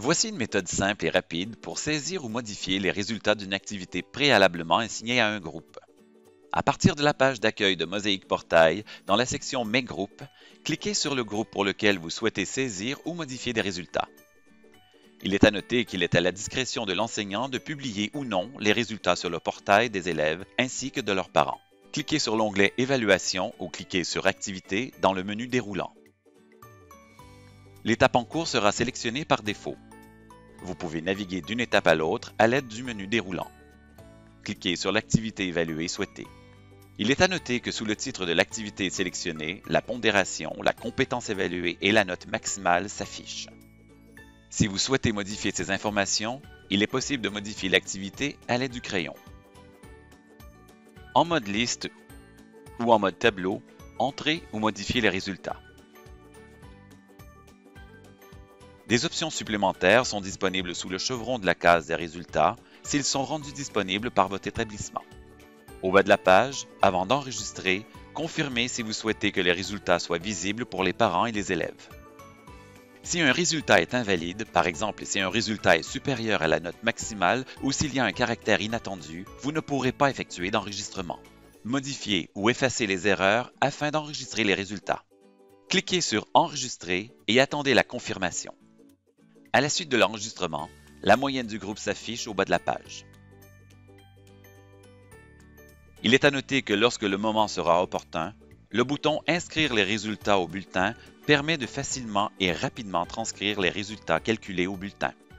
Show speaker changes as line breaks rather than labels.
Voici une méthode simple et rapide pour saisir ou modifier les résultats d'une activité préalablement assignée à un groupe. À partir de la page d'accueil de Mosaïque Portail, dans la section Mes groupes, cliquez sur le groupe pour lequel vous souhaitez saisir ou modifier des résultats. Il est à noter qu'il est à la discrétion de l'enseignant de publier ou non les résultats sur le portail des élèves ainsi que de leurs parents. Cliquez sur l'onglet Évaluation ou cliquez sur Activités dans le menu déroulant. L'étape en cours sera sélectionnée par défaut. Vous pouvez naviguer d'une étape à l'autre à l'aide du menu déroulant. Cliquez sur l'activité évaluée souhaitée. Il est à noter que sous le titre de l'activité sélectionnée, la pondération, la compétence évaluée et la note maximale s'affichent. Si vous souhaitez modifier ces informations, il est possible de modifier l'activité à l'aide du crayon. En mode liste ou en mode tableau, entrez ou modifiez les résultats. Des options supplémentaires sont disponibles sous le chevron de la case des résultats s'ils sont rendus disponibles par votre établissement. Au bas de la page, avant d'enregistrer, confirmez si vous souhaitez que les résultats soient visibles pour les parents et les élèves. Si un résultat est invalide, par exemple si un résultat est supérieur à la note maximale ou s'il y a un caractère inattendu, vous ne pourrez pas effectuer d'enregistrement. Modifiez ou effacez les erreurs afin d'enregistrer les résultats. Cliquez sur Enregistrer et attendez la confirmation. À la suite de l'enregistrement, la moyenne du groupe s'affiche au bas de la page. Il est à noter que lorsque le moment sera opportun, le bouton « Inscrire les résultats au bulletin » permet de facilement et rapidement transcrire les résultats calculés au bulletin.